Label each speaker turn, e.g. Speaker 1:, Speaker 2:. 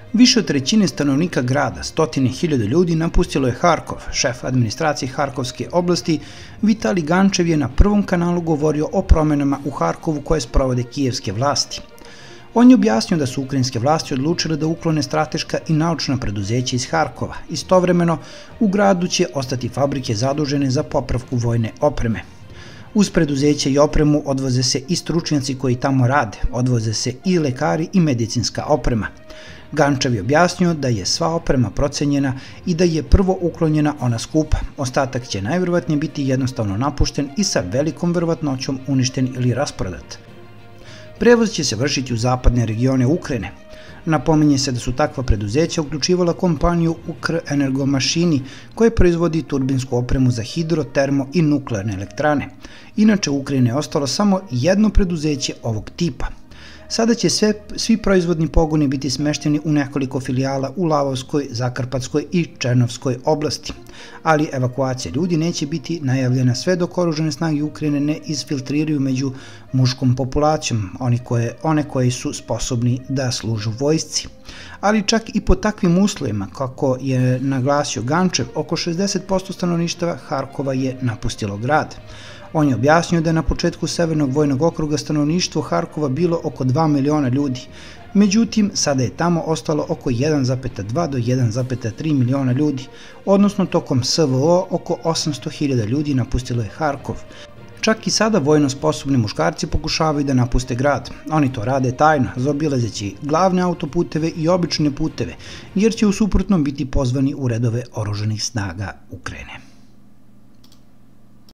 Speaker 1: Više od trećine stanovnika grada, stotine hiljada ljudi, napustilo je Harkov. Šef administracije Harkovske oblasti Vitali Gančev je na Prvom kanalu govorio o promenama u Harkovu koje sprovode kijevske vlasti. On je objasnio da su ukrajinske vlasti odlučile da uklone strateška i naučna preduzeća iz Harkova. Istovremeno, u gradu će ostati fabrike zadužene za popravku vojne opreme. Uz preduzeće i opremu odvoze se i stručnjaci koji tamo rade, odvoze se i lekari i medicinska oprema. Gančev je objasnio da je sva oprema procenjena i da je prvo uklonjena ona skupa. Ostatak će najverovatnije biti jednostavno napušten i sa velikom verovatnoćom uništen ili rasprodat. Prevoz će se vršiti u zapadne regione Ukrajine. Napominje se da su takva preduzeća uključivala kompaniju Ukrenergomašini koja proizvodi turbinsku opremu za hidro, termo i nuklearne elektrane. Inače, u Ukrajini je ostalo samo jedno preduzeće ovog tipa. Sada će svi proizvodni pogoni biti smešteni u nekoliko filijala u Lavovskoj, Zakarpatskoj i Černovskoj oblasti, ali evakuacija ljudi neće biti najavljena sve dok oružane snage Ukrajine ne izfiltriraju među muškom populacijom, one koji su sposobni da služu vojsci. Ali čak i po takvim uslovima, kako je naglasio Gančev, oko 60% stanovništva Harkova je napustilo grad. On je objasnio da je na početku Severnog vojnog okruga stanovništvo Harkova bilo oko 2 miliona ljudi. Međutim, sada je tamo ostalo oko 1,2 do 1,3 miliona ljudi, odnosno tokom SVO oko 800.000 ljudi napustilo je Harkov. Čak i sada vojno sposobni muškarci pokušavaju da napuste grad. Oni to rade tajno, zaobilazeći glavne autoputeve i obične puteve, jer će u suprotnom biti pozvani u redove oružanih snaga Ukrajine.